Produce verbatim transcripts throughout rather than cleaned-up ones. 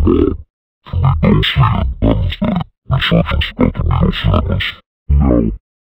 don't see it, that is the resurgence of the middle cinemas. No.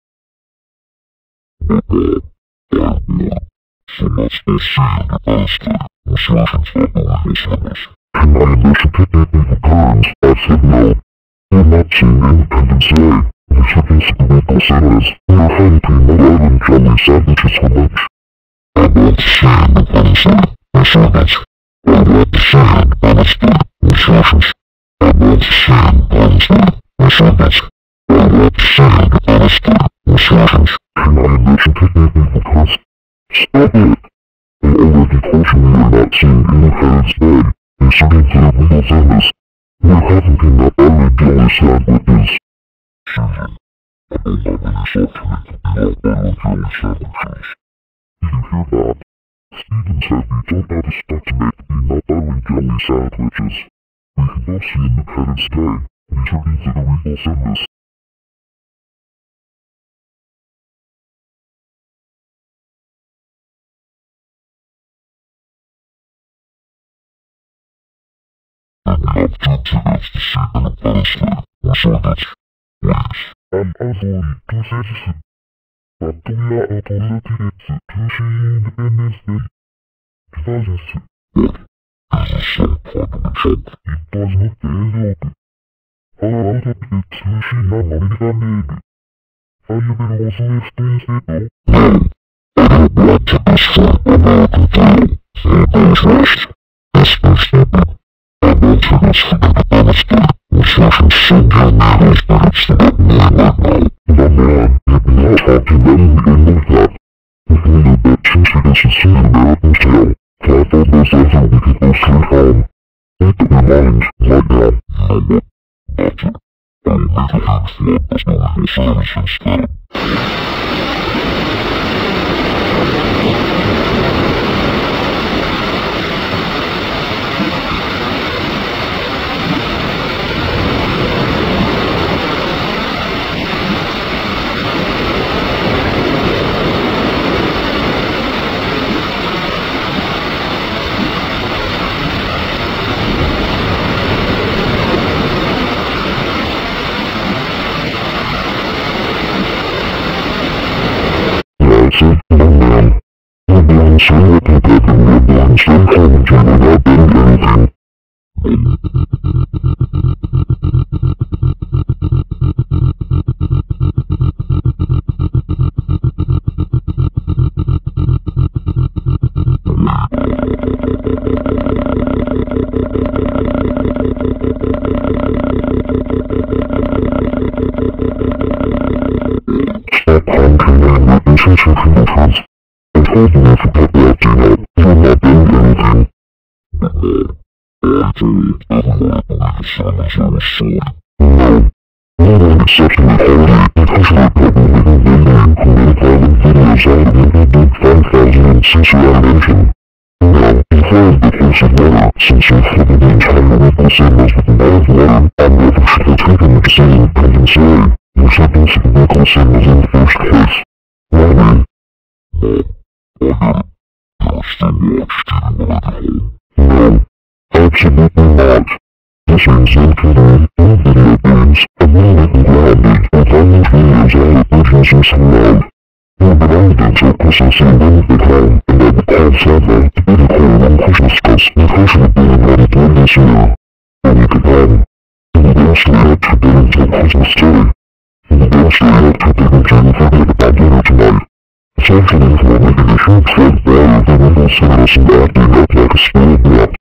But uh, I won. So let's go see that is the resurgence of the middle cinemas. Can I listen to technical terms? I said no. You're not seeing Independence Day. Resurgence of the middle cinemas. You're hiding peanut island jelly sandwiches so much. I want to see Independence Day. Resurgence. I want to see Independence Day. Resurgence. I want to see Independence Day. Resurgence. I want to see Independence Day. Resurgence. Can I listen to technical terms? Stop it! I already told you we are not seeing Independence Day. Resurgence of the middle cinemas. We're having peanut island jelly sandwiches. Susan, I don't have any soft drink peanut butter jelly sandwiches. Did you hear that? Steven said we don't have the stuff to make peanut island jelly sandwiches. We can go see Independence Day. Returning to the Regal Cinemas. And we have two tickets to see Independence Day. Resurgence. Please. I'm sorry, two citizens. But we are out of the tickets to see Independence Day. Resurgence. What? This is so part of the joke. It does not very open. Our out of tickets to see American Day. Are you better also explain it though? No. I don't want tickets for American Day. There goes rest. That's so stupid. I want tickets for Independence Day. Resurgence send your matters, but it's not me right now. Number one, if we are talking then we can move that. If we know that two tickets to see American Day. Five of those over we can go straight home. Make up your mind, right now. No, but, that's it. I will make a handful as no legal service instead. So you can take a real one, stay home and you will not do anything. Stop honking and listen to people first. I told you if you put that thing up, you're not doing anything. I told everyone believe the cinemas are a sword. No. No one except me holy because we're probably living in the including violent videos out of every big five thousand since your animation. Now, before I get close of water, since you've flooded the entire Regal Cinemas with a lot of water, I'm never should have taken it to see Independence Day. You're supposed to be Regal Cinemas in the first place. Why? No. I didn't. You're still watching when I get home. No. Absolutely not. This means no kidding, no video games, and no little grounded, with all those videos out of versions are so loud. No, but I did so precisely when I get home, and I would call Santa to be the call on Christmas cuts because we're being ready for this year. When we get home, and we don't stay up to bed until Christmas Day. And we don't stay up to bed until we forget about dinner tonight. It's actually for making a huge fight value of the Regal Cinemas and acting up like a spoiled brat.